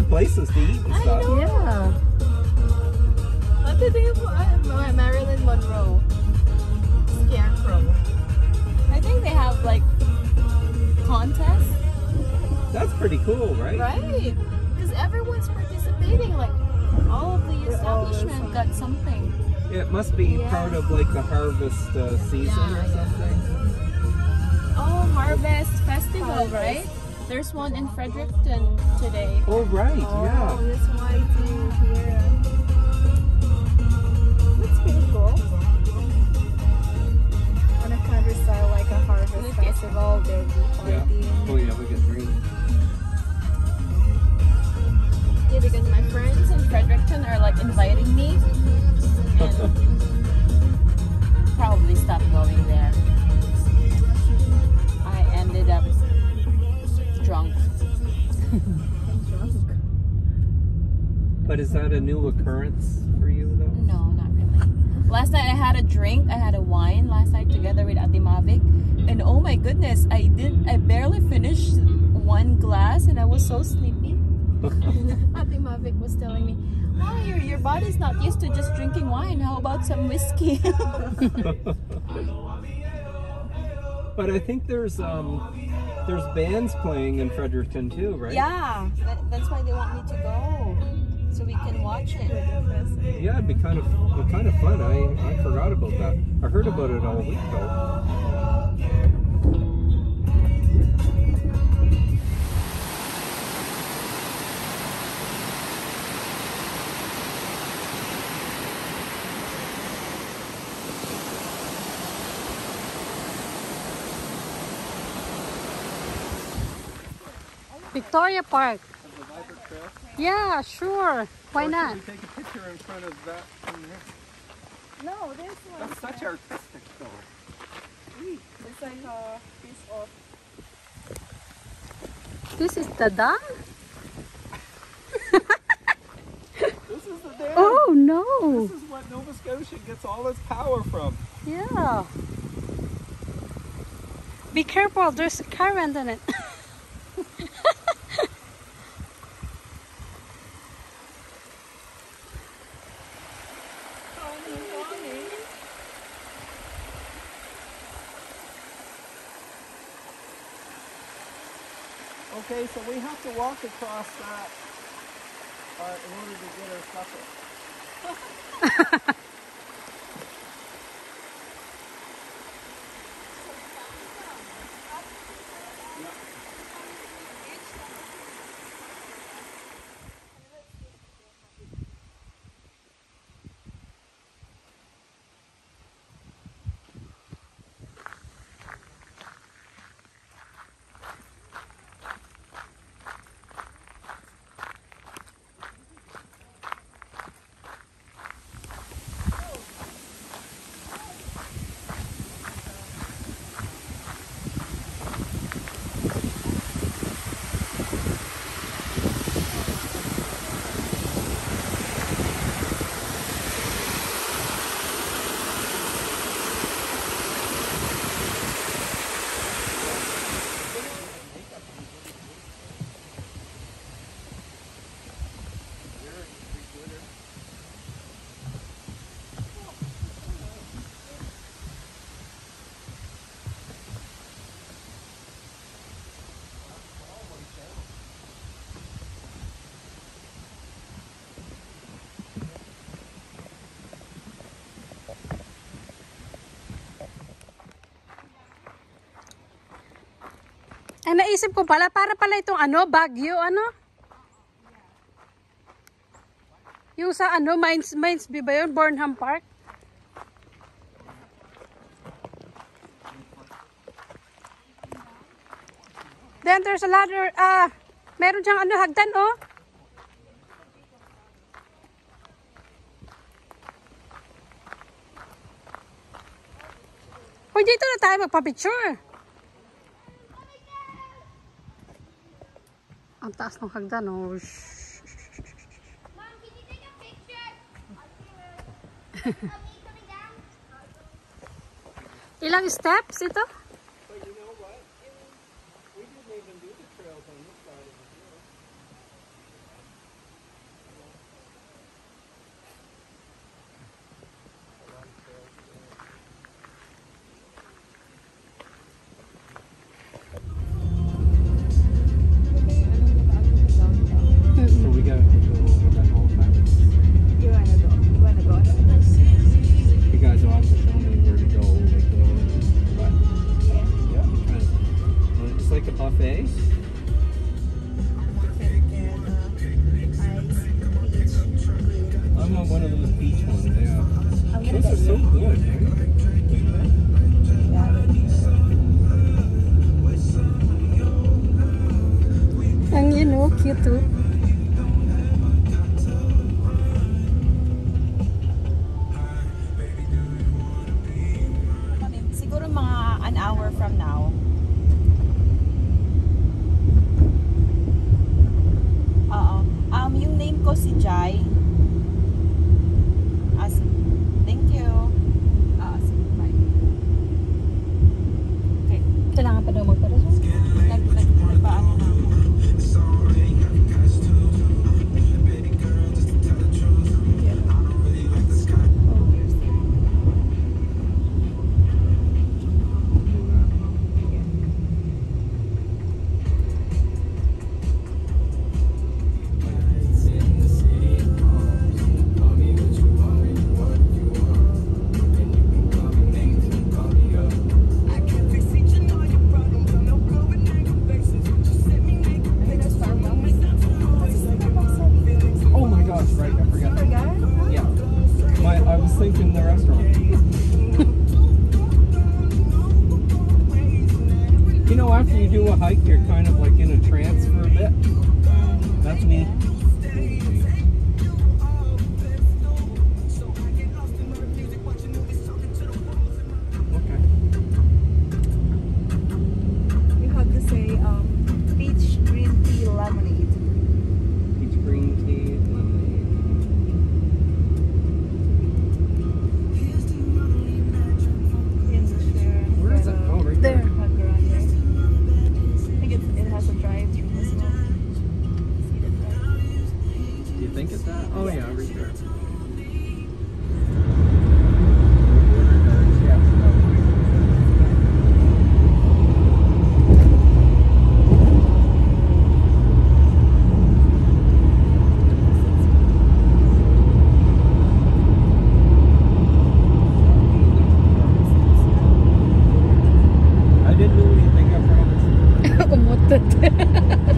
places to eat and stuff. Yeah. What did they have? Marilyn Monroe. Scarecrow. I think they have like contests. That's pretty cool, right? Right. Because everyone's participating. Like all of the establishment got something. It must be part of like the harvest season or something. Oh, Harvest Festival, right? There's one in Fredericton today. Oh, right, yeah. That's why too here. That's pretty cool. On a countryside like a harvest festival, there'll be party. Yeah. Oh yeah, we get green. Yeah, because my friends in Fredericton are like inviting me, and probably stop going there. I ended up drunk. But is that a new occurrence for you though? No, not really. Last night I had a drink. I had a wine last night together with Ate Mavic, and oh my goodness, I barely finished one glass, and I was so sleepy. Ate Mavic was telling me, "Oh, your body's not used to just drinking wine. How about some whiskey?" But I think there's bands playing in Fredericton too, right? Yeah, that's why they want me to go, so we can watch it. Yeah, it'd be kind of fun. I forgot about that. I heard about it all week though. Victoria Park. Yeah, sure. Why not? Should we take a picture in front of that thing there? No, this one. That's such artistic though. It's like a piece of. This is the dam? This is the dam. Oh no. This is what Nova Scotia gets all its power from. Yeah. Be careful, there's a current in it. Okay, so we have to walk across that in order to get our supper. Ang naisip ko pala, para pala itong Baguio, yung sa Mines ba yun? Burnham Park? Then there's a ladder, meron diyang hagdan, oh. Hoy, dito na tayo magpa-picture. Ang taas ng hagdan, oh. Mom, can you take a picture? Of me coming down? Ilang steps ito? But you know what? We didn't even do the trails on this side of the hill. want one of those beach ones. Yeah. I'm gonna Those are get so you. good. Right? Ang yun, oh, cute too. Siguro mga an hour from now. Oo. Yung name ko si Jai. Thank you. Sige, bye. Okay. Kailangan pa daw magparasyon. Nagpaano na ako. Oh my gosh, right, I forgot. Yeah. I was thinking the restaurant. You know, after you do a hike, you're kind of like in a trance for a bit. That's me. Okay. You have to say peach green tea lemonade. Peach green tea, lemonade. Where is it? Oh, right there. There. I think it has a drive-through as well. See the drive-through? Do you think it's that? Oh yeah, right there. I didn't really think I promised. Umutot.